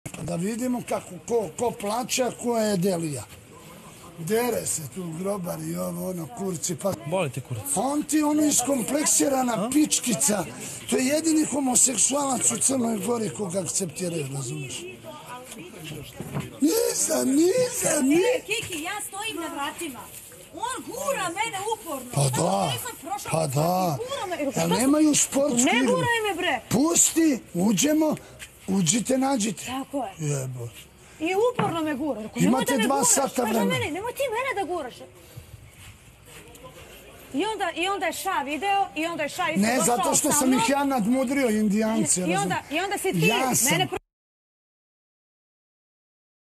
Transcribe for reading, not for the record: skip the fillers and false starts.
Da vidimo kako, ko plaća, ko je delija. Dere se tu grobar i ono, kurci, pa... Volite kurac? On ti ono iskompleksirana pičkica. To je jedini homoseksualac u Crnoj Gori koga akceptiraju, razumiješ? Nisam. Kiki, ja stojim na vratima. On gura mene uporno. Pa da. Da nemaju sportsku igru. Ne guraj me, bre. Pusti, uđemo, uđite, nađite. Tako je. Jebo. I uporno me gura. Imate 2 sata vremena. Nemoj ti mene da guraš. I onda je Ša video, i onda je Ša isto došao sa mnom. Ne, zato što sam ih ja nadmudrio, Indijance. I onda si ti mene